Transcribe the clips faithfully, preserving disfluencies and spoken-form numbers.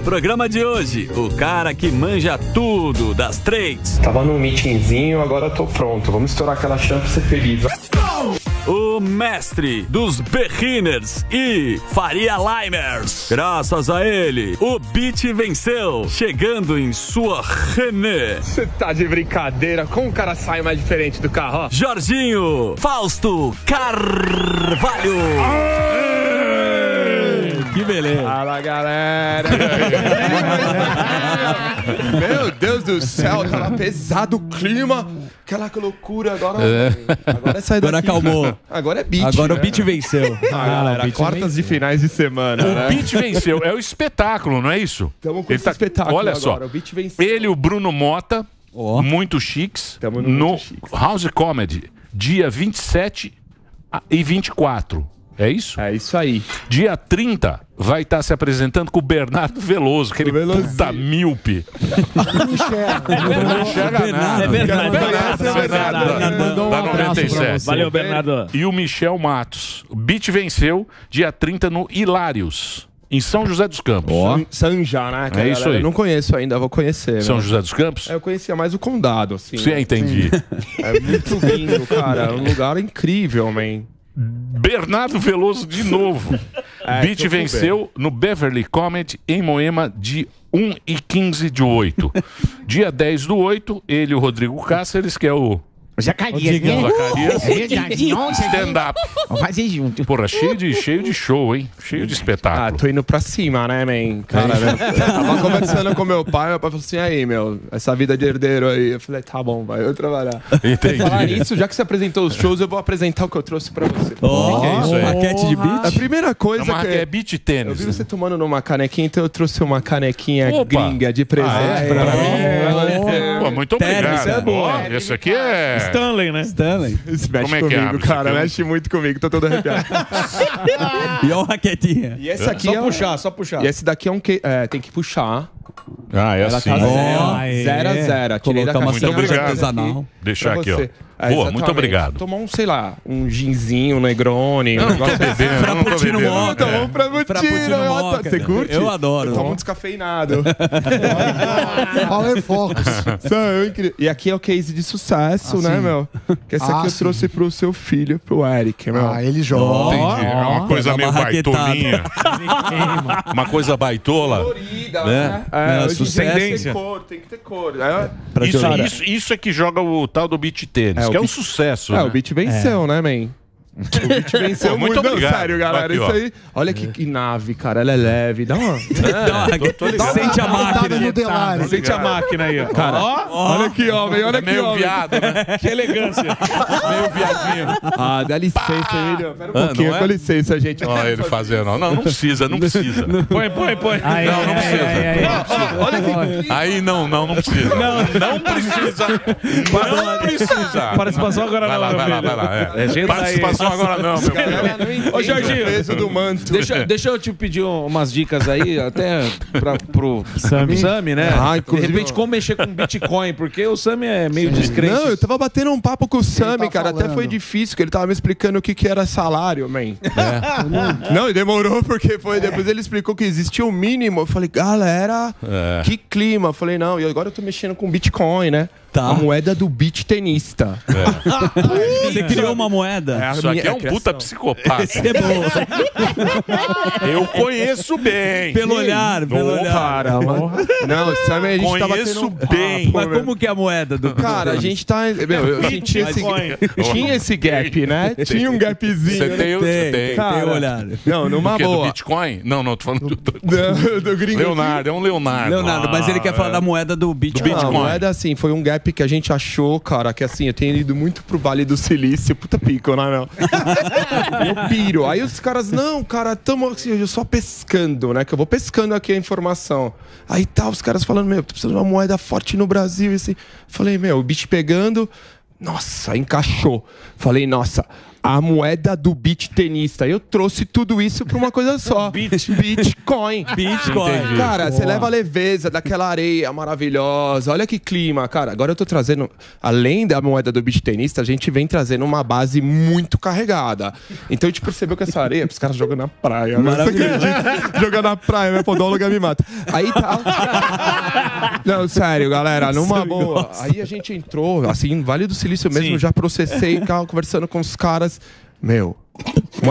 programa de hoje, o cara que manja tudo das trades. Tava num meetingzinho, agora tô pronto. Vamos estourar aquela chance pra ser feliz. O mestre dos beginners e Faria Limers. Graças a ele, o Beat venceu, chegando em sua René. Você tá de brincadeira? Como o cara sai mais diferente do carro? Ó? Jorginho Fausto Carvalho. Que beleza. Fala, galera. Meu Deus do céu, tava pesado o clima. Aquela loucura, agora É. agora sai daqui. Agora acalmou. Agora é beat. Agora né? o Beat venceu. Ah, galera, o Beat quartas venceu. de finais de semana. O né? Beat venceu. É o espetáculo, não é isso? Tamo com Ele esse espetáculo Olha agora. só. O Beat venceu. Ele e o Bruno Mota, Oh. muito chiques, Tamo no no muito chiques. House Comedy, dia vinte e sete e vinte e quatro. É isso? É isso aí. Dia trinta vai estar se apresentando com o Bernardo Veloso, aquele puta míope. Não enxerga. Não enxerga nada. É verdade. Bernardo, Bernardo, Bernardo mandou um da abraço noventa e pra sete. você. Valeu, Bernardo. E o Michel Matos. O Beat venceu dia trinta no Hilários, em São José dos Campos. Sanja, né? É isso aí. Eu não conheço ainda, vou conhecer. São né? José dos Campos? É, eu conhecia mais o condado, assim. Sim, entendi. É muito lindo, cara. É um lugar incrível, man. Bernardo Veloso de novo. É, Beat tô com venceu no Beverly Comedy em Moema de um e quinze de oito. Dia dez do oito, ele e o Rodrigo Cáceres, que é o Zacarias, né? Zacarias, É verdade. Nossa, stand-up. vamos fazer junto. Porra, cheio de, cheio de show, hein? Cheio de Ah, espetáculo. tô indo pra cima, né, man? Cara, né? Tava conversando com meu pai, meu pai falou assim, aí, meu, essa vida de herdeiro aí. Eu falei, tá bom, vai, eu trabalhar. Entendi. Falar nisso, já que você apresentou os shows, eu vou apresentar o que eu trouxe pra você. Oh, que é isso aí? Maquete de Beat. A primeira coisa É, uma, que... é beat Eu tênis. vi você tomando numa canequinha, então eu trouxe uma canequinha Opa. gringa de presente Ah, é? pra Pra mim. mim? Pô, muito Tênis, obrigado. é bom. Ó, esse aqui é... Stanley, né? Stanley. Isso mexe Como é que comigo, abre isso cara. aqui? Mexe muito comigo, tô todo arrepiado. E ó, raquetinha. E esse aqui Só é... puxar, só puxar. E esse daqui é um que... É, tem que puxar. Ah, é Ela assim. tá zero, Aê. zero a zero. Tirei da Colocar uma caixinha. Muito cerveja obrigado. artesanal. Deixar Pra aqui, ó. você. É, Boa, exatamente. muito obrigado. Tomar um, sei lá, um ginzinho, um Negroni. Um Não, não tô negócio assim. bebendo, não tô Frappuccino bebendo. moca. Tomar um frappuccino. Frappuccino eu adoro. moca. Você curte? Eu adoro. Eu tomo um descafeinado. Power Focus. São incríveis. E aqui é o case de sucesso, né, meu? Que esse Ah, aqui eu sim. trouxe pro seu filho, pro Eric, meu. Ah, ele joga. Entendi. É uma coisa dá meio uma raquetada. baitolinha. Uma coisa baitola. Colorida, né? né? É, É, hoje em dia sucesso. tem que ter cor, tem que ter cor. É, Isso, Cara, isso, isso é que joga o tal do beat tênis, É, o que é um beat- sucesso. é, né? o beat venceu, né, man? O beat venceu Pô, muito muito. Não, obrigado. sério, galera. Aqui, isso ó. aí. Olha que, que nave, cara. Ela é leve. Dá uma. Dá uma- tô ligado. Sente a Coitado máquina. no Delari. Sente a máquina aí, ó. Cara, olha aqui, homem. Olha É aqui, meio homem. viado, né? Que elegância. Meio viadinho. Ah, dá licença, Emílio. Pera um Ah, pouquinho, não é? com licença, gente. Olha ele fazendo. Não, não precisa, não precisa. Põe, põe, põe. Não, não precisa. Olha aqui. Aí não, não, não precisa. Não, não precisa. Não precisa. Participação agora Vai não, lá, meu vai lá, filho. vai lá. É. Agenda aí. Participação agora não, meu filho. Galera, não entende Ô, Jorginho, o peso do manto. Deixa, deixa eu te pedir um- umas dicas aí, até pra, pro Sami, Sami, né? Ah, De inclusive, repente, como mexer com Bitcoin, porque o Sami é meio descrente. Não, eu tava batendo um papo com o Sami, tá cara. Até falando? foi difícil, que ele tava me explicando o que, que era salário, man. Não, e demorou, porque foi. Depois ele explicou que existia o mínimo. Eu falei, galera, É. que clima. Eu falei, não, e agora eu tô mexendo com Bitcoin, né? Tá. A moeda do beat tenista. Você criou uma moeda. a Isso aqui minha é um criação. puta psicopata. Esse é bom. Eu conheço bem. Pelo olhar, pelo Ô, olhar. Cara, mano. Não, o Sami, a gente tava Conheço tendo um papo, bem. Mas meu. como que é a moeda do Cara, a gente tá. Meu, eu senti esse. Tinha esse gap, né? Tinha um gapzinho. Você né? tem, você Tem, tem. Cara, tem olhar. Não, numa O quê, do boa. Bitcoin? Não, não, tô falando do, do- Do, do gringo. Leonardo, é um Leonardo. Leonardo, mas ele quer falar Ah, da moeda do Bitcoin. Não, a moeda, assim, foi um gap que a gente achou, cara, que assim, eu tenho ido muito pro Vale do Silício, puta pico, né, meu? Eu piro. Aí os caras, não, cara, tamo assim, eu só pescando, né? Que eu vou pescando aqui a informação. Aí tá, os caras falando, meu, tô precisando de uma moeda forte no Brasil, e assim. Falei, meu, o bicho pegando, nossa, encaixou. Falei, nossa, a moeda do beach tenista. Eu trouxe tudo isso pra uma coisa só. Bitcoin. Bitcoin. Cara, você leva a leveza daquela areia maravilhosa. Olha que clima, cara. Agora eu tô trazendo, além da moeda do beach tenista, a gente vem trazendo uma base muito carregada. Então a gente percebeu que essa areia, os caras jogam na praia. Maravilhoso. Jogar na praia, meu podóloga me mata. Aí tá. Não, sério, galera, numa boa. Aí a gente entrou, assim, em Vale do Silício mesmo, Sim. já processei, tava conversando com os caras. Meu. Uma...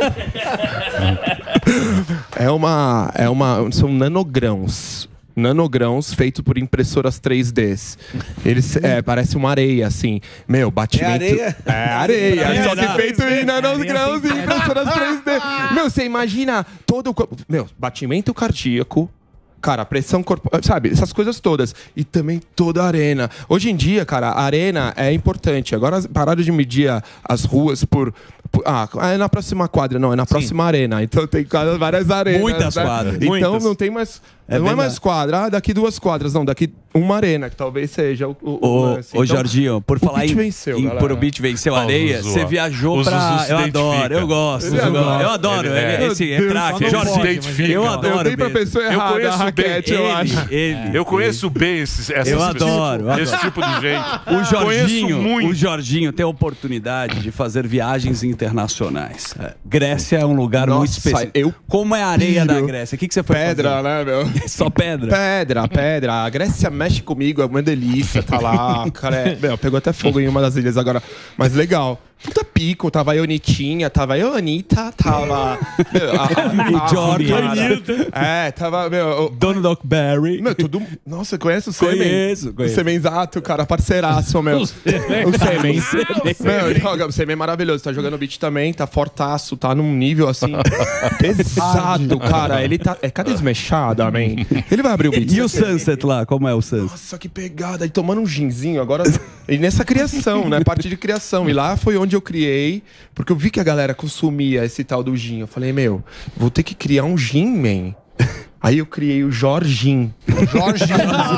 é uma. É uma. São nanogrãos. Nanogrãos feitos por impressoras três D. Eles. É, parece uma areia, assim. Meu, batimento. É areia? É areia. É, só que não. feito em nanogrãos e impressoras três D. Meu, você imagina todo o corpo. Meu, batimento cardíaco. Cara, pressão corporal, sabe? Essas coisas todas. E também toda a arena. Hoje em dia, cara, a arena é importante. Agora pararam de medir as ruas por... por ah, é na próxima quadra. Não, é na próxima arena. Então tem várias arenas. Muitas né? quadras. Então Muitas. não tem mais... É não é verdade. mais quadra. Ah, daqui duas quadras. Não, daqui uma arena, que talvez seja o... o, Ô, lance. ô Então, Jorginho, por o falar Beach em, venceu, em galera. por o Beach venceu a Ó, areia, Zuzu, você ó. viajou O pra... Zuzu se Eu adoro, identifica. eu gosto. Ele Eu, gosto. adora. eu adoro, Ele ele, é. esse é Meu craque. Deus, Jorginho, se identifica. eu Eu adoro. dei pra mesmo. pessoa Eu errada a conheço bem raquete, eu acho. Ele, ele. Eu conheço bem esses, essas Eu adoro, eu esse adoro. tipo de gente. O Jorginho, Conheço muito. o Jorginho tem a oportunidade de fazer viagens internacionais. É, Grécia é um lugar Nossa, muito específico. eu Como é a areia piro. da Grécia? O que, que você foi Pedra, fazer? né, meu? Só pedra? Pedra, pedra. A Grécia mexe comigo, é uma delícia, tá lá. Cara, é... Meu, pegou até fogo em uma das ilhas agora. Mas legal. Puta pico, tava eu, Anitinha, tava eu, Anitta, tava... Meu, a, a, O Jorge. a- É, tava, meu... o- Donald Berry. Meu, tudo... Nossa, conhece o Sêmen? Conheço, conheço. O Semenzato, cara, parceiraço, meu. O Sêmen. Meu, joga, o Sêmen é maravilhoso, tá jogando beat também, tá fortaço, tá num nível, assim, pesado, cara. Ele tá... É cada esmechada, man. Ele vai abrir o beat. E o Sunset lá, como é o Sunset? Nossa, que pegada. E tomando um ginzinho agora. E nessa criação, né? Parte de criação. E lá foi onde eu criei, porque eu vi que a galera consumia esse tal do gin. Eu falei, meu, vou ter que criar um gin, man. Aí eu criei o Jorginho. Jorge.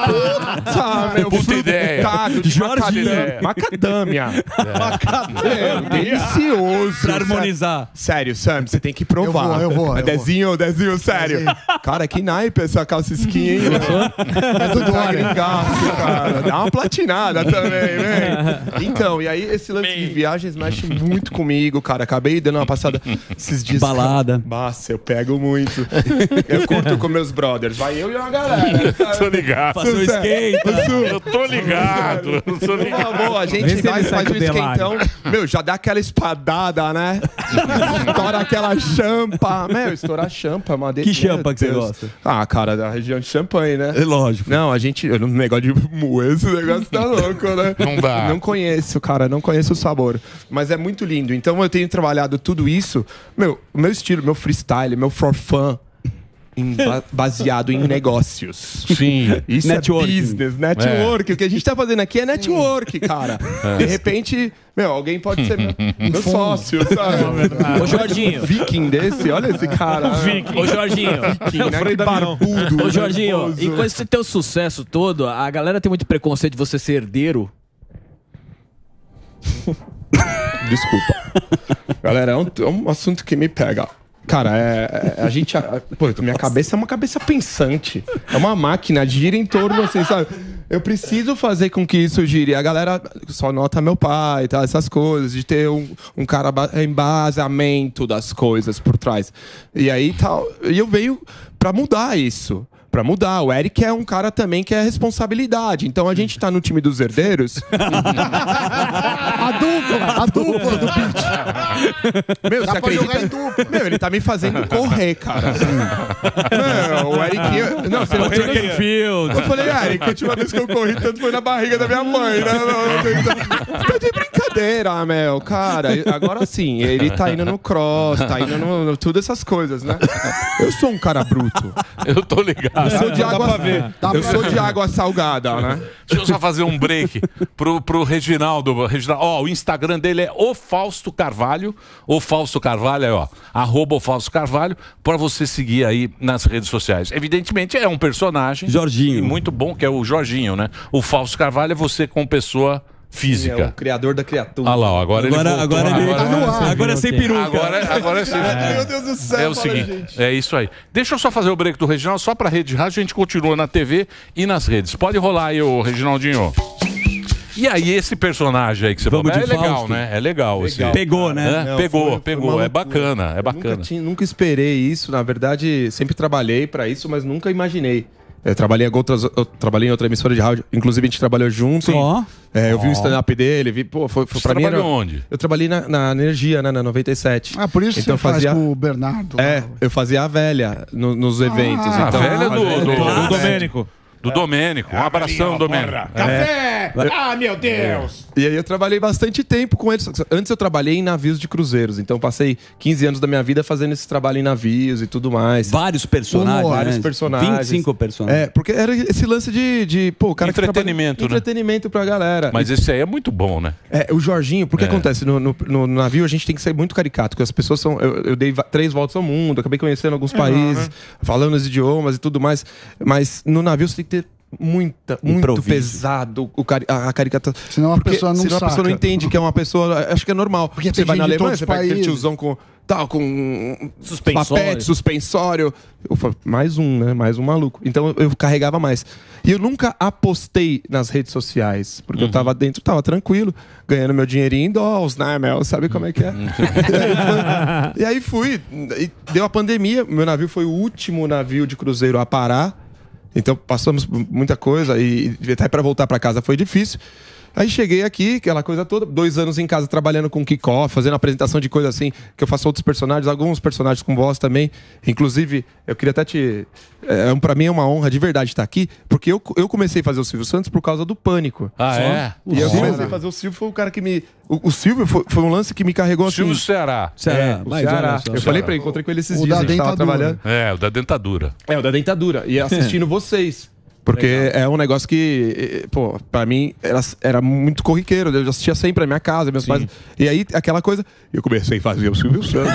Tá, meu, Puta ideia. frutado de Jorginho. macadâmia. Macadâmia. Macadâmia. Delicioso. Pra harmonizar. Sério, Sam, você tem que provar. Eu vou, eu vou, É eu Dezinho, Dezinho, sério. Cara, que naipe essa calça skin, hein? É do Dória. Gringaço, cara. Dá uma platinada também, né? Então, e aí esse lance de viagens mexe muito comigo, cara. Acabei dando uma passada esses dias. Balada. Nossa, eu pego muito. Eu curto com meus brothers. Vai eu e uma galera. Tô sabe? ligado. Fazer um skate. Eu tô ligado. Eu tô ligado. Uma boa, a Vê gente se vai, ele sai faz com um o Delari. esquentão. Meu, já dá aquela espadada, né? Estoura aquela champa. Meu, estourar champa, uma Que champa que você gosta? Ah, cara, da região de Champanhe, né? É lógico. Não, a gente. Eu não negócio de moer, esse negócio tá louco, né? Não dá. Não conheço, cara, não conheço o sabor. Mas é muito lindo. Então eu tenho trabalhado tudo isso. Meu, o meu estilo, meu freestyle, meu for fun. Em ba- baseado em negócios. Sim. Isso Networking. é business, network. O que a gente tá fazendo aqui é network, cara. De repente, meu, alguém pode ser meu, meu sócio, sabe? Ô, Jorginho. Um viking desse, olha esse cara. Ô, Jorginho. Viking, né? Que barbudo. Ô, Jorginho, nervoso. e com esse teu sucesso todo, a galera tem muito preconceito de você ser herdeiro? Desculpa. Galera, é um, é um assunto que me pega. Cara, é, é- a gente. a- pô, minha cabeça é uma cabeça pensante. É uma máquina, gira em torno assim, sabe? Eu preciso fazer com que isso gire. A galera só nota meu pai, tá? Essas coisas, de ter um, um cara ba- embasamento das coisas por trás. E aí tal. E eu venho pra mudar isso. Pra mudar. O Eric é um cara também que é responsabilidade. Então a gente tá no time dos herdeiros. A dupla, a dupla do beat. Meu, Dá você pra jogar em acredita? dupla. Meu, ele tá me fazendo correr, cara. Meu, o Eric. Não, você não Track tem. and field. Eu falei, Eric, a última vez que eu corri tanto foi na barriga da minha mãe, né? Você tá de brincadeira, meu, cara. Agora sim, ele tá indo no cross, tá indo no, no tudo essas coisas, né? Eu sou um cara bruto. Eu tô ligado. Eu sou de água, Dá eu pra sou de água salgada, né? Deixa eu só fazer um break pro, pro Reginaldo. Reginaldo. Ó, o Instagram dele é o Fausto Carvalho. O Fausto Carvalho é, ó, arroba o Fausto Carvalho, pra você seguir aí nas redes sociais. Evidentemente é um personagem. Jorginho. E muito bom, que é o Jorginho, né? O Fausto Carvalho é você como pessoa física. É o criador da criatura. Ah lá, ó, agora, Agora- ele voltou. agora ele- agora, tá no ar. Agora é sem peruca. Agora, agora é sem É. Meu Deus do céu, É o fala, seguinte, gente. é isso aí. Deixa eu só fazer o break do Reginaldo, só pra rede de rádio, a gente continua na T V e nas redes. Pode rolar aí, ô Reginaldinho. E aí, esse personagem aí que você Vamos falou, é de legal, Fausto. né? É legal. Esse... Pegou, né? É, Não, pegou, foi- foi pegou. uma É loucura. bacana, é Eu bacana. Nunca, tinha- nunca esperei isso. Na verdade, sempre trabalhei pra isso, mas nunca imaginei. Eu trabalhei, em outras, eu trabalhei em outra emissora de rádio. Inclusive, a gente trabalhou junto. Ó. É, eu vi o stand-up dele. Vi, pô, foi, foi Você pra mim. trabalhou era- onde? Eu trabalhei na, na Energia, né, na noventa e sete. Ah, por isso Então você faz fazia- com o Bernardo. É, eu fazia a velha no- nos eventos. Ah, A então, velha do, do, Do Domênico. do Domênico. Um abração, Domênico. Café! Ah, meu Deus! E aí eu trabalhei bastante tempo com eles. Antes eu trabalhei em navios de cruzeiros, então passei quinze anos da minha vida fazendo esse trabalho em navios e tudo mais. Vários personagens. Vários né? personagens. vinte e cinco personagens. É, porque era esse lance de, de pô, o cara que Entretenimento, trabalha- né? Entretenimento pra galera. Mas esse aí é muito bom, né? É, o Jorginho, porque É. acontece, no, no- no navio a gente tem que ser muito caricato, porque as pessoas são. Eu, eu dei va- três voltas ao mundo, acabei conhecendo alguns países, falando os idiomas e tudo mais. Mas no navio você tem que ter muita, muito Improviso. pesado o cari a, a caricatura. Senão a Porque pessoa não senão a pessoa não saca. entende que é uma pessoa. Acho que é normal. Porque você tem vai na gente de Alemanha, todos você os pega aquele países. tiozão com. Tal, com Suspensório. papete, suspensório. Eu falo, mais um, né? Mais um maluco. Então eu, eu carregava mais. E eu nunca apostei nas redes sociais, porque eu tava dentro, tava tranquilo, ganhando meu dinheirinho em dólares, né, Mel? Sabe como é que é? E aí fui, e deu a pandemia, meu navio foi o último navio de cruzeiro a parar. Então passamos por muita coisa e e até para voltar para casa foi difícil. Aí cheguei aqui, aquela coisa toda, dois anos em casa trabalhando com kickoff, fazendo apresentação de coisa assim, que eu faço outros personagens, alguns personagens com voz também. Inclusive, eu queria até te. É, para mim é uma honra de verdade estar aqui, porque eu, eu comecei a fazer o Silvio Santos por causa do Pânico. Ah, é? E eu comecei a fazer o Silvio, foi o cara que me. O, o Silvio foi, foi um lance que me carregou assim. Silvio Ceará. Ceará. É, o Mas Ceará. olha só. Eu falei pra ele, encontrei com ele esses O dias, da a gente tava dentadura. trabalhando. É, o da dentadura. É, o da dentadura. E assistindo vocês. Porque é um negócio que, eh, pô, pra mim era, era muito corriqueiro. Eu assistia sempre à minha casa, meus pais. E aí, aquela coisa. Eu comecei a fazer o Silvio Santos.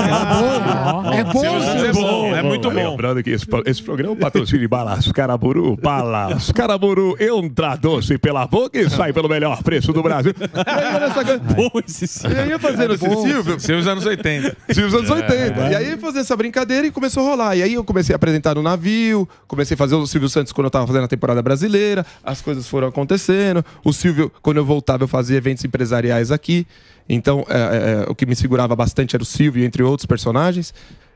É bom, É bom, é muito bom. Lembrando que esse, pro- esse programa patrocina de Balas Caraburu. Balas Caraburu, entra doce pela boca e sai pelo melhor preço do Brasil. E aí, olha essa coisa. Bom esse E aí, eu fazendo esse Silvio. Seus anos oitenta. Silvio dos anos oitenta. E aí fazer essa brincadeira e começou a rolar. E aí eu comecei a apresentar no navio, comecei a fazer o Silvio Santos quando eu tava fazendo a temporada brasileira, as coisas foram acontecendo. O Silvio, quando eu voltava, eu fazia eventos empresariais aqui. Então, é, é, o que me segurava bastante era o Silvio, entre outros personagens.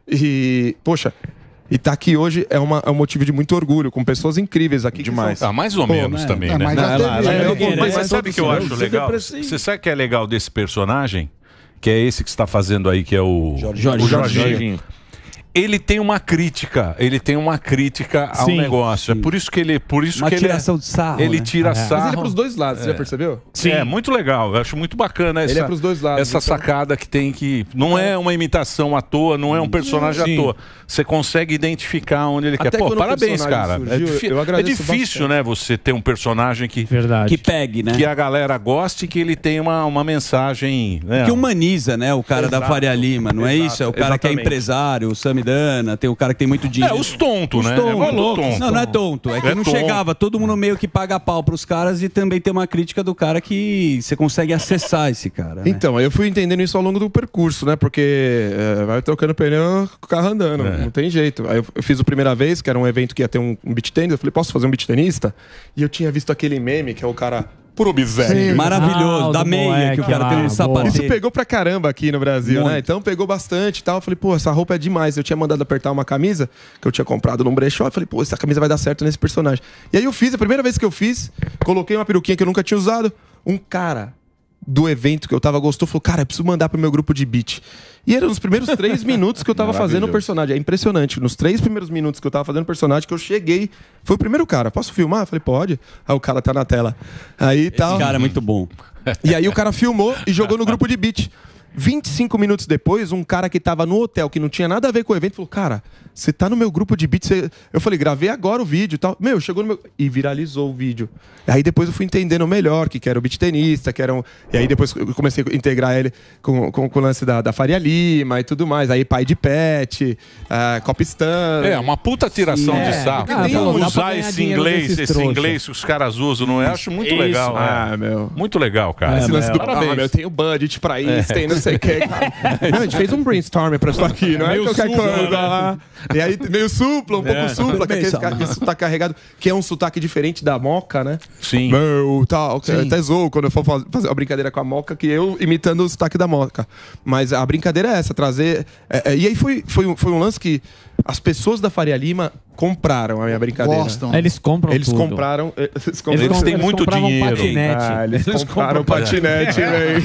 E, poxa, e tá aqui hoje é, uma, é um motivo de muito orgulho, com pessoas incríveis aqui. Demais. Ah, mais ou menos né? também, É, né? mas já Não, ela- teve, ela- já ela- teve. ela- Mas Mas você sabe o que eu acho Você legal? depressa- Você sabe o que é legal desse personagem? Que é esse que você está fazendo aí, que é o Jorginho. o Jorginho. Jorginho. Ele tem uma crítica, ele tem uma crítica ao Sim, negócio. sim. É por isso que ele, por isso Uma que ele é- tiração de sarro, Ele né? tira É. sarro. Mas ele é pros dois lados, você já percebeu? Sim, é muito legal. Eu acho muito bacana essa, Ele é pros dois lados, essa então- sacada que tem que. Não é uma imitação à toa, não é um personagem Sim. à toa. Você consegue identificar onde ele Até quer. Pô, quando o parabéns, personagem cara. surgiu, é, difi- eu é agradeço difícil, bastante. né? Você ter um personagem que, Verdade. Que pegue, né? que a galera goste e que ele tem uma, uma mensagem. Né? Que humaniza, né? O cara da Faria Lima, não é Exato, isso? É o cara que é exatamente. empresário, o Samidana, tem o cara que tem muito É, dinheiro. os tontos, né? tontos. É muito tonto. Não, não é tonto. É que É não tonto. chegava. Todo mundo meio que paga pau pros caras e também tem uma crítica do cara que você consegue acessar esse cara. Né? Então, eu fui entendendo isso ao longo do percurso, né? Porque é, vai trocando pneu com o carro andando, É. não tem jeito. Aí eu, eu fiz a primeira vez, que era um evento que ia ter um, um beach tennis, eu falei, posso fazer um beach tenista? E eu tinha visto aquele meme, que é o cara puro miséria. Maravilhoso, Ah, o da do meia, moleque que o cara lá, tem um boa. sapatinho. Isso pegou pra caramba aqui no Brasil, Muito. né? Então pegou bastante e tal. Eu falei, pô, essa roupa é demais. Eu tinha mandado apertar uma camisa que eu tinha comprado num brechó. Eu falei, pô, essa camisa vai dar certo nesse personagem. E aí eu fiz, a primeira vez que eu fiz, coloquei uma peruquinha que eu nunca tinha usado. Um cara do evento que eu tava gostou, falou, cara, eu preciso mandar pro meu grupo de beat. E era nos primeiros três minutos que eu tava fazendo o personagem. É impressionante. Nos três primeiros minutos que eu tava fazendo o personagem, que eu cheguei, foi o primeiro cara. Posso filmar? Eu falei, pode. Aí o cara tá na tela. Aí tal. Esse cara é muito bom. E aí o cara filmou e jogou no grupo de beat. vinte e cinco minutos depois, um cara que tava no hotel, que não tinha nada a ver com o evento, falou, cara, você tá no meu grupo de beats. Você... Eu falei, gravei agora o vídeo e tal. Meu, chegou no meu... E viralizou o vídeo. Aí depois eu fui entendendo melhor que, que era o beat tenista, que era um... E aí depois eu comecei a integrar ele com, com, com o lance da, da Faria Lima e tudo mais. Aí pai de pet, uh, Copistan. É, uma puta tiração Sim, de é. sarro. Ah, Tem dá pra usar ganhar esse dinheiro inglês, desses esse trouxa. inglês que os caras usam, não é? Eu acho muito Isso. legal. Ah, é. meu. Muito legal, cara. Esse lance do Parabéns. ah, meu, eu tenho budget pra isso, É. tem não sei o que, cara. Meu, a gente fez um brainstorming pra isso aqui, não é Meio qualquer supla, coisa né? lá. E aí, meio supla, um É. pouco supla, que é aquele, Bem, aquele sotaque carregado, que é um sotaque diferente da Moca, né? Sim. Meu, tal. Sim. Até zoou quando eu for faz- fazer uma brincadeira com a Moca, que eu imitando o sotaque da Moca. Mas a brincadeira é essa, trazer... é, é, e aí foi, foi, um, foi um lance que as pessoas da Faria Lima compraram a minha brincadeira. Gostam. Eles compram Eles tudo. compraram... Eles, Eles compraram, com- eles compravam patinete. Ah, eles, Eles compraram compram patinete, velho.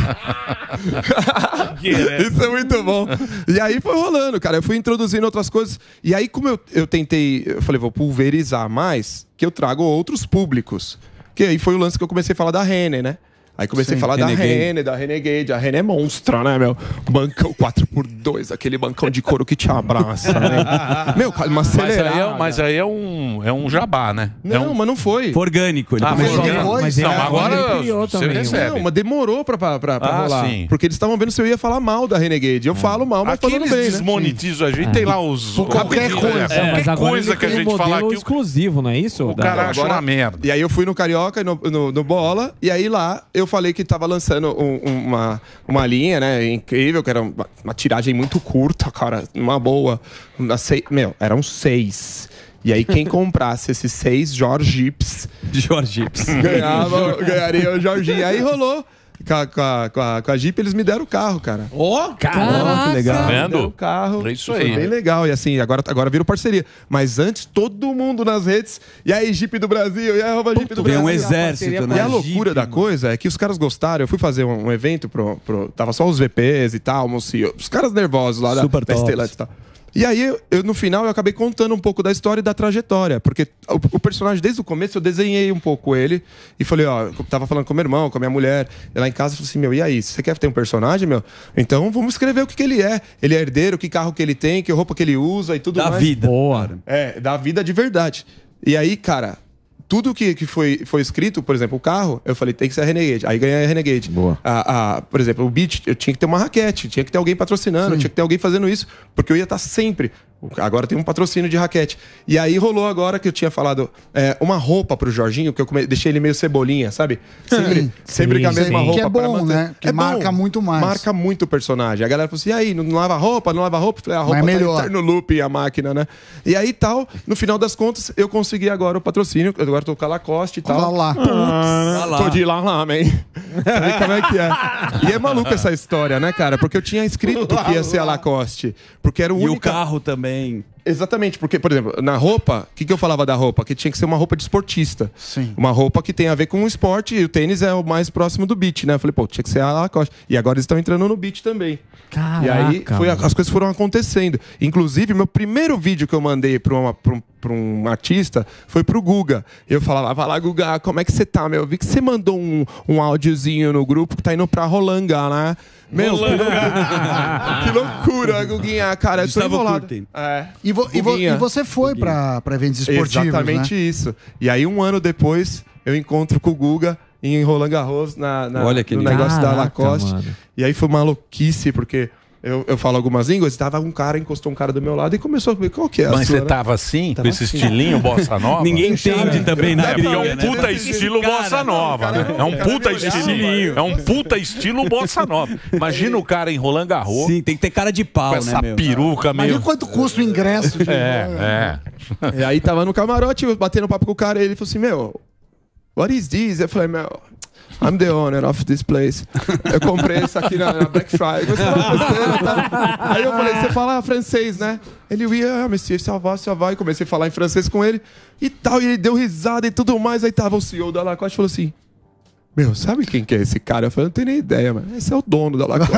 Isso é muito bom. E aí foi rolando, cara. Eu fui introduzindo outras coisas. E aí, como eu, eu tentei... Eu falei, vou pulverizar mais, que eu trago outros públicos. Que aí foi o lance que eu comecei a falar da Rene, né? Aí comecei Sim, a falar da Renegade. Rene, da Renegade. A Rene é monstra, né, meu? Bancão quatro por dois, aquele bancão de couro que te abraça, né? Meu, uma Mas aí, acelerada. é, mas aí é um, é um jabá, né? Não, é um... mas não foi. Foi orgânico. Ele Ah, começou foi a- orgânico. mas Não, ele- agora ele criou você também. recebe. Não, mas demorou pra, pra, pra, pra Ah, rolar. sim. Porque eles estavam vendo se eu ia falar mal da Renegade. Eu falo mal, mas Aqui falando eles bem, né? desmonetizam a gente, É. tem lá os... Por qualquer os- coisa. É, É, qualquer Mas agora coisa ele que a tem um gente fala modelo aqui... exclusivo, não é isso? O cara acha uma merda. E aí eu fui no Carioca e no, no, no Bola, e aí lá eu falei que tava lançando um- uma, uma linha, né, incrível, que era uma, uma tiragem muito curta, cara, uma boa. Uma sei- meu, eram seis. E aí quem comprasse esses seis Jorgips... Jorgips. Ganhava, ganharia o Jorginho. Aí rolou... Com a, com, a, com, a, com a Jeep, eles me deram o carro, cara. Ó, oh, Caraca, que legal. Tá Me vendo? deram o carro. É isso Foi aí. bem legal. E assim, agora, agora virou parceria. Mas antes, todo mundo nas redes. E aí, Jeep do Brasil. E aí, arroba Jeep do Vem Brasil. um exército, né? E a loucura da coisa é que os caras gostaram. Eu fui fazer um, um evento pro, pro. Tava só os V Ps e tal, mocinho. Os caras nervosos lá da, Super da tops. Stellantis e tal. E aí, eu, eu, no final, eu acabei contando um pouco da história e da trajetória. Porque o, o personagem, desde o começo, eu desenhei um pouco ele. E falei, ó, eu tava falando com meu irmão, com a minha mulher. E lá em casa, eu falei assim, meu, e aí? Você quer ter um personagem, meu? Então, vamos escrever o que, que ele é. Ele é herdeiro, que carro que ele tem, que roupa que ele usa e tudo Da mais. vida. Boa. É, da vida de verdade. E aí, cara... Tudo que, que foi, foi escrito, por exemplo, o carro, eu falei, tem que ser a Renegade. Aí ganhei a Renegade. Boa. A, a, por exemplo, o beat, eu tinha que ter uma raquete, tinha que ter alguém patrocinando, tinha que ter alguém fazendo isso, porque eu ia estar sempre. Agora tem um patrocínio de raquete. E aí rolou agora que eu tinha falado é, uma roupa pro Jorginho, que eu come, deixei ele meio cebolinha, sabe? Sempre, sempre Sim, com a mesma sim. roupa. Que é pra bom, manter. né? Que É bom. marca muito mais. Marca muito o personagem. A galera falou assim, e aí, não lava roupa, não lava roupa? Eu falei, a roupa Mas é melhor. tá no loop, a máquina, né? E aí tal, no final das contas, eu consegui agora o patrocínio, eu agora tô com a Lacoste e tal. Olha lá. Ah, lá. tô de lá lá, man. Sabe como é que é? E é maluca essa história, né, cara? Porque eu tinha escrito que ia ser a Lacoste. Porque era o E único. o carro também. Exatamente, porque, por exemplo, na roupa, o que, que eu falava da roupa? Que tinha que ser uma roupa de esportista. Sim. Uma roupa que tem a ver com o esporte, e o tênis é o mais próximo do beat, né? Eu falei, pô, tinha que ser a Lacoste. E agora eles estão entrando no beat também. Caraca, E aí foi, a- mano. as coisas foram acontecendo. Inclusive, meu primeiro vídeo que eu mandei pra, uma, pra, um, pra um artista foi pro Guga. Eu falava, vai lá, Guga, como é que você tá, meu? Eu vi que você mandou um, um áudiozinho no grupo que tá indo pra Rolanga, né? Meu, que loucura, que loucura, Guguinha, cara. Eu tô Gustavo enrolado. Curten. É. E, vo- e vo- Guguinha. e você foi pra pra eventos esportivos, Exatamente né? isso. E aí, um ano depois, eu encontro com o Guga em Roland Garros, na, na- Olha que no legal. negócio da Caraca, Lacoste. mano. E aí foi maluquice, porque eu, eu falo algumas línguas, e tava um cara, encostou um cara do meu lado e começou a ver qual que é a Mas sua, você né? tava assim, Tava com esse assim. estilinho bossa nova? Ninguém entende também na É, porque é gringa, um né? puta estilo bossa nova, né? É um puta estilinho. É um puta estilo bossa nova. Imagina o cara em Roland Garros Sim, tem que ter cara de pau, com né, essa meu? peruca Imagina meio... quanto custa o ingresso. De... É, é. E aí tava no camarote, eu batendo papo com o cara, e ele falou assim, meu, what is this? Eu falei, meu... I'm the owner of this place. Eu comprei isso aqui na, na Black Friday. Gostei da besteira, tá? Aí eu falei, você fala francês, né? Ele, oui, ah, monsieur, ça va, ça va. E comecei a falar em francês com ele. E tal, e ele deu risada e tudo mais. Aí tava o C E O da Lacoste e falou assim, meu, sabe quem que é esse cara? Eu falei, não tenho nem ideia, mano. Esse é o dono da Lacoste.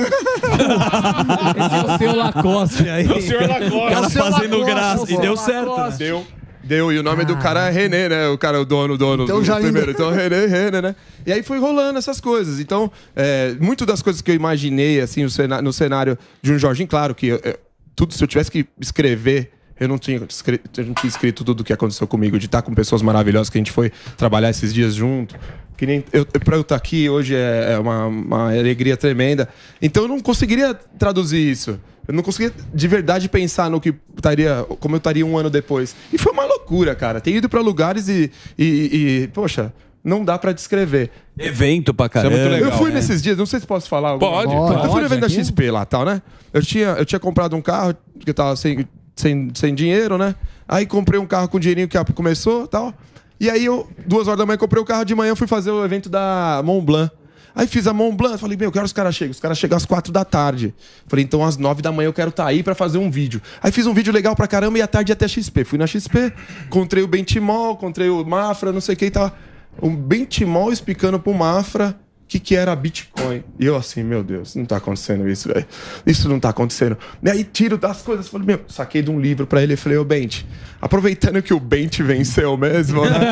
Esse é o seu Lacoste aí. O senhor Lacoste. O cara É o seu fazendo Lacoste, graça. o E seu deu certo. Deu. Deu, e o nome do cara é René, né? O cara, o dono, o dono Então do já primeiro. ainda- Então, René, René, né? E aí foi rolando essas coisas. Então, é, muito das coisas que eu imaginei, assim, no cenário, no cenário de um Jorginho, claro que eu- eu- tudo, se eu tivesse que escrever, eu não tinha escrito, eu não tinha escrito tudo o que aconteceu comigo, de estar com pessoas maravilhosas que a gente foi trabalhar esses dias junto. Que nem eu, pra eu estar aqui hoje é é uma, uma alegria tremenda. Então eu não conseguiria traduzir isso. Eu não conseguia de verdade pensar no que estaria, como eu estaria um ano depois. E foi uma loucura, cara. Ter ido pra lugares e, e, e poxa, não dá pra descrever. Evento pra caramba. Eu fui nesses dias, não sei se posso falar. alguma Pode, coisa. pode. Eu fui no evento da Aqui? X P lá, tal, né? Eu tinha, eu tinha comprado um carro que eu tava sem, sem, sem dinheiro, né? Aí comprei um carro com dinheirinho que a começou, tal. E aí eu, duas horas da manhã, comprei o carro de manhã, eu fui fazer o evento da Mont Blanc. Aí fiz a Mont Blanc, falei, meu, que horas os caras chegam? Os caras chegam às quatro da tarde. Falei, então às nove da manhã eu quero estar aí pra fazer um vídeo. Aí fiz um vídeo legal pra caramba e à tarde ia até a X P. Fui na X P, encontrei o Bentimol, encontrei o Mafra, não sei o que e tal. O Bentimol explicando pro Mafra o que, que era Bitcoin. E eu assim, meu Deus, não tá acontecendo isso, velho. Isso não tá acontecendo. E aí tiro das coisas, falei, meu, saquei de um livro pra ele e falei, ô Bent, aproveitando que o Bent venceu mesmo, né?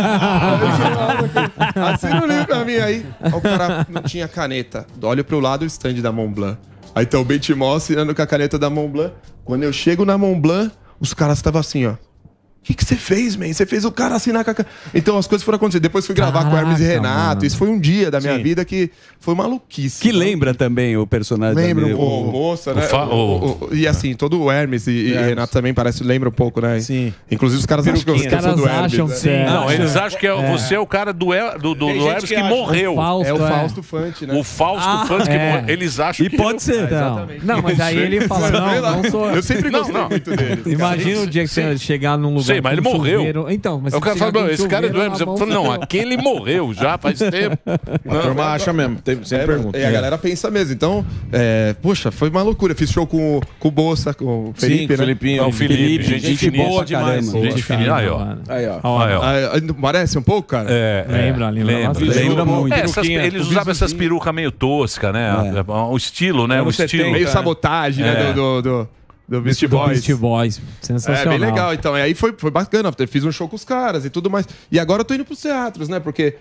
Assina o livro pra mim aí. Aí o cara não tinha caneta. Olho pro lado o stand da Mont Blanc. Aí tá o Bentimol assinando com a caneta da Mont Blanc. Quando eu chego na Mont Blanc, os caras estavam assim, ó. O que que você fez, man? Você fez o cara assinar com a... ca-" Então as coisas foram acontecendo. Depois fui gravar com o Hermes e Caraca, Renato. mano. Isso foi um dia da minha Sim. vida que foi maluquice. Que lembra também o personagem. Lembra um da- pouco. O moça, né? o fa- O- o- o- e assim, todo o Hermes e, e Renato também parece, lembra um pouco, né? Sim. Inclusive os caras acham que eu Os caras sou do Hermes. acham né? que é. Não, eles acham que é- você é o cara do, El- do, do, Tem do gente Hermes que que, acha. morreu. O Fausto, é o Fausto Fante, né? O Fausto Ah, Fante que é. morreu. Eles acham E que pode eu- ser. Não. Não, mas aí ele fala, não, não sou... Eu sempre gostei Não, não. muito deles. Imagina o dia que você chegar num lugar Sei, mas com ele um morreu. chuveiro. Então, mas Aí o você cara chegar fala, com um esse cara é do chuveiro Hermes. na Eu mão, falo, não, fudeu. aquele morreu já faz tempo. A turma acha mesmo, tem- sempre É, pergunta. E a galera pensa mesmo. Então, é, poxa, foi uma loucura. Fiz show com, o- com o Bolsa, com o Felipe, Sim, né? Felipinho. É o Felipe, gente, gente finíssima boa pra demais. caramba. Gente finíssima. Aí, ó. Aí, ó. Aí, ó. Ah, não parece um pouco, cara? É, Lembra, é, lembra bastante. Lembra muito. É, essas- Peruquinha, eles o usavam essas perucas meio toscas, né? O estilo, né? O Anos estilo. setenta, Meio sabotagem, É. né? Do, do, do, do Beast Boys. Beast Boys. É, Sensacional. bem legal. Então, e aí foi, foi bacana. Eu fiz um show com os caras e tudo mais. E agora eu tô indo pros teatros, né? Porque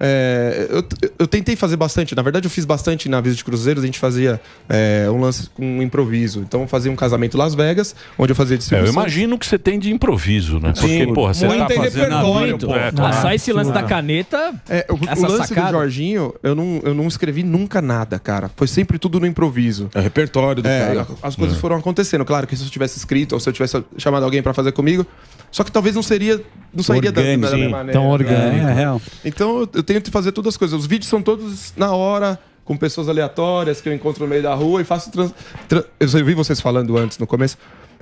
é, eu, eu tentei fazer bastante. Na verdade, eu fiz bastante na Visa de Cruzeiros. A gente fazia é, um lance com um improviso. Então, eu fazia um casamento em Las Vegas, onde eu fazia É, eu distribuição. imagino que você tem de improviso, né? Porque, Sim, porra, você muito tá tem fazendo... repertório, muito, pô. é, Ah, claro. só esse lance da caneta. É, o, essa o lance sacada. do Jorginho, eu não, eu não escrevi nunca nada, cara. Foi sempre tudo no improviso. É o repertório do É, cara. as coisas foram acontecendo. Claro que se eu tivesse escrito ou se eu tivesse chamado alguém pra fazer comigo, só que talvez não seria, não sairia da, da Orgânico, mesma sim. maneira. Tão orgânico. É, real. Então eu, eu tento fazer todas as coisas. Os vídeos são todos na hora, com pessoas aleatórias que eu encontro no meio da rua e faço. Trans, tran- eu vi vocês falando antes, no começo.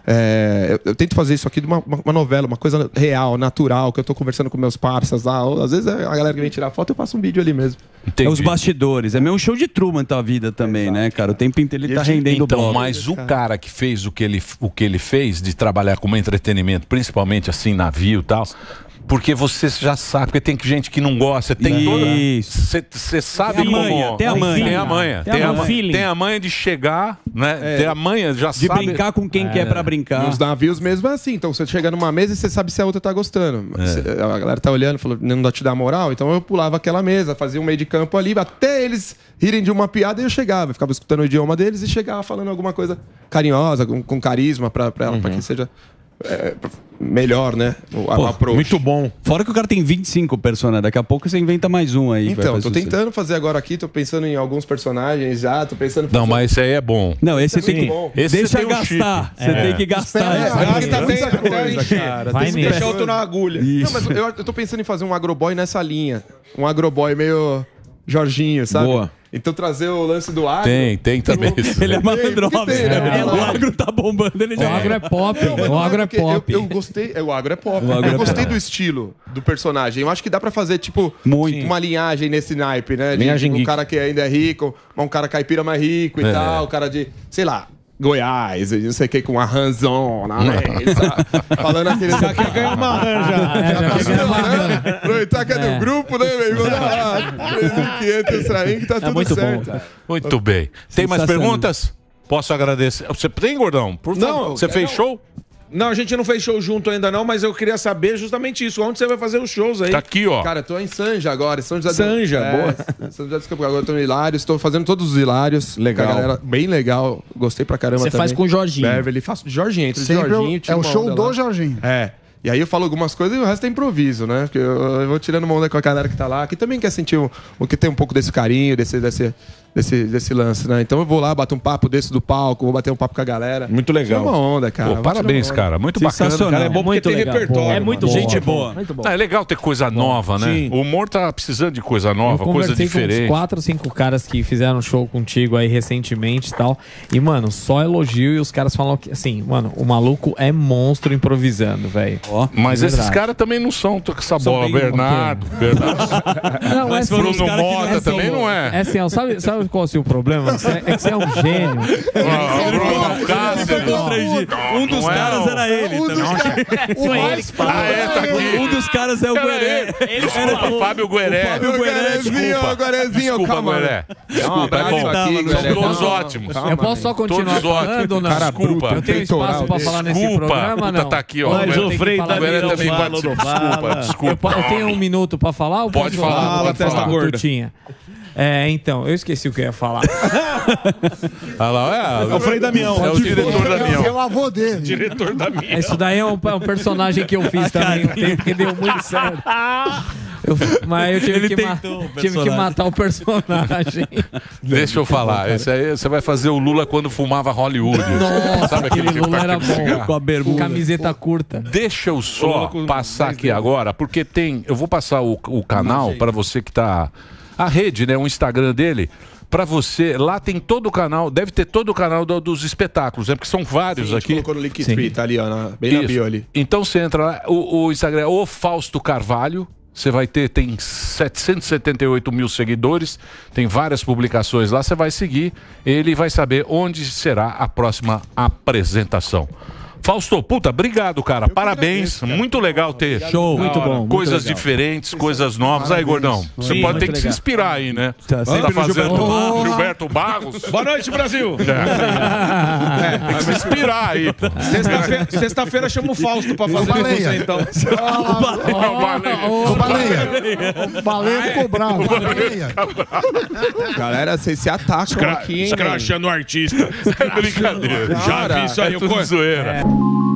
É, eu, eu tento fazer isso aqui de uma, uma- uma novela, uma coisa real, natural, que eu tô conversando com meus parceiros lá. Ou, às vezes a galera que vem tirar foto, eu faço um vídeo ali mesmo. É os bastidores. É meio um show de Truman tua vida também, né, cara? O tempo inteiro ele tá rendendo Então, bloco. mas o cara que fez o que, ele, o que ele fez, de trabalhar como entretenimento, principalmente assim, navio e tal, porque você já sabe, porque tem gente que não gosta, tem toda... Isso. Você sabe Tem a como... manha, tem a manha. Tem a manha. Tem Tem a a, manha. manha, tem a manha de chegar, né? Tem a manha, já De sabe... brincar com quem quer pra brincar. Nos navios mesmo é assim. Então você chega numa mesa e você sabe se a outra tá gostando. Cê- A galera tá olhando, falou, não dá te dar moral. Então eu pulava aquela mesa, fazia um meio de campo ali, até eles rirem de uma piada e eu chegava. Eu ficava escutando o idioma deles e chegava falando alguma coisa carinhosa, com, com carisma pra, pra ela, pra que seja é, melhor, né? O, a- Pô, o approach. Muito bom. Fora que o cara tem vinte e cinco personagens. Daqui a pouco você inventa mais um aí. que vai Então, fazer tô sucesso. tentando fazer agora aqui, tô pensando em alguns personagens já, tô pensando em Não, fazer- mas esse aí é bom. Não, esse você Isso é tem que. muito bom. Esse Deixa tem um gastar. chip. Você É. tem que gastar. Espera, isso. vai, Gasta tem bem muita até coisa, encher. cara. Vai Tem nele. muita Deixa outro coisa. na agulha. Não, mas eu, eu tô pensando em fazer um agroboy nessa linha. Um agroboy meio Jorginho, sabe? Boa. Então trazer o lance do agro. Tem, tem também. isso. Ele é malandrox, Tem, né? né? O agro tá bombando, ele O já. agro é pop. Não, mas O não agro é porque pop. Eu, eu gostei. é, O agro é pop. O agro eu é gostei pop. do estilo do personagem. Eu acho que dá pra fazer, tipo, Muito. uma linhagem nesse naipe, né? De, Linhagem um geek. cara que ainda é rico, um cara caipira mais rico e É. tal, o cara de, sei lá. Goiás, e não sei o que, com a ranzona, né? Sabe? Falando aquele. Já quer ganhar uma ranja. É, já quer ganhar uma grana. Aproveitar que é do grupo, né, meu irmão? três mil e quinhentos pra mim que tá tudo muito bom, certo. cara. Muito bem. Tem mais Sensacional. perguntas? Posso agradecer? Você tem, gordão? Por favor. Não, Você eu- fez não. show? Não, a gente não fez show junto ainda não, mas eu queria saber justamente isso. Onde você vai fazer os shows aí? Tá aqui, ó. Cara, eu tô em Sanja agora. São José Sanja, é, boa. São José dos Campos. Agora eu tô no Hilários. Estou fazendo todos os Hilários. Legal. Com a galera, bem legal. Gostei pra caramba Você também. faz com o Jorginho. Beverly. Faço de Jorginho. Entre Sempre o Jorginho, é o tiro uma show onda do lá. Jorginho. É. E aí eu falo algumas coisas e o resto é improviso, né? Porque eu, eu vou tirando uma onda com a galera que tá lá, que também quer sentir o, o que tem um pouco desse carinho, desse, desse, desse, desse lance, né? Então eu vou lá, bater um papo desse do palco, vou bater um papo com a galera. Muito legal. Tira uma onda, cara. Pô, Vou parabéns, tirar uma onda. cara. Muito bacana. Cara, é bom porque Muito tem legal. repertório. É muito mano. bom. Gente boa. Muito bom. É legal ter coisa nova, né? Sim. O humor tá precisando de coisa nova, Eu coisa conversei com uns diferente. quatro, cinco caras que fizeram show contigo aí recentemente e tal. E, mano, só elogio e os caras falam que, assim, mano, o maluco é monstro improvisando, velho. Mas De esses verdade. caras também não são com essa São bola. bem- Bernardo, Bernardo. Não, Mas é assim, Bruno Mota assim, também não é. É assim, ó, sabe, sabe qual é o seu problema? Você é, é que você é um gênio. Ah, o Bruno Cássio. Um dos Não é caras o- era ele Um também. dos caras. O mais Ah, é, tá aqui. Um dos caras é o Era Gueré. ele. Desculpa, Fábio Gueré. Fábio Guerezinho, Desculpa. Guerezinho, Desculpa, calma. Gueré. Dá um Desculpa, é abraço bom. aqui, São Gueré. todos Calma, ótimos. calma, Eu posso só continuar Todos ótimos. falando ou não? Cara, desculpa. Eu tenho espaço pra falar nesse Desculpa. programa, Puta, não? tá aqui, ó. Ou eu Mas tenho o que Frei falar também nesse não programa? participa. Desculpa, Eu, desculpa. po- eu tenho um minuto pra falar ou Pode posso falar, falar? pode testa falar. gorda. Tutinha. É, então, eu esqueci o que eu ia falar. Olha lá, É o Frei Damião. é o diretor da É o Damião. avô dele. Diretor da minha. Isso daí é um, é um personagem que eu fiz também um tempo que deu muito certo. Eu- mas eu tive, Ele que, ma- tentou o tive que personagem. matar o personagem. Deixa eu falar. Esse aí você vai fazer o Lula quando fumava Hollywood. Nossa, Sabe aquele aquele Lula tá era aquele bom. cigarro? Com a bermuda. Camiseta curta. Deixa eu só passar aqui agora, porque tem. Eu vou passar o, o canal para você que tá. A rede, né? O Instagram dele. Pra você, lá tem todo o canal, deve ter todo o canal do- dos espetáculos, né? Porque são vários A gente aqui. colocou no Linktree, tá ali, ó, na- bem na Isso. bio ali. Então você entra lá, o, o Instagram é o Fausto Carvalho. Você vai ter, tem setecentos e setenta e oito mil seguidores, tem várias publicações lá. Você vai seguir, ele vai saber onde será a próxima apresentação. Fausto, puta, obrigado, cara. Parabéns. Muito legal ter Show. Muito bom, muito coisas legal. diferentes, coisas novas. Aí, gordão, você Sim, pode ter muito que se legal. inspirar aí, né? Tá, Você sempre tá no fazendo Gilberto Barros. Gilberto Barros? Boa noite, Brasil. É, tem que se inspirar aí, pô. Sexta-feira sexta-feira chama o Fausto pra fazer com Baleia. você, então. Não, baleia. Ô, Baleia. O Baleia ficou bravo. Baleia. Galera, vocês se atacam aqui, hein, velho? Escrachando o artista. Brincadeira. Já vi isso aí. É o tudo co- zoeira.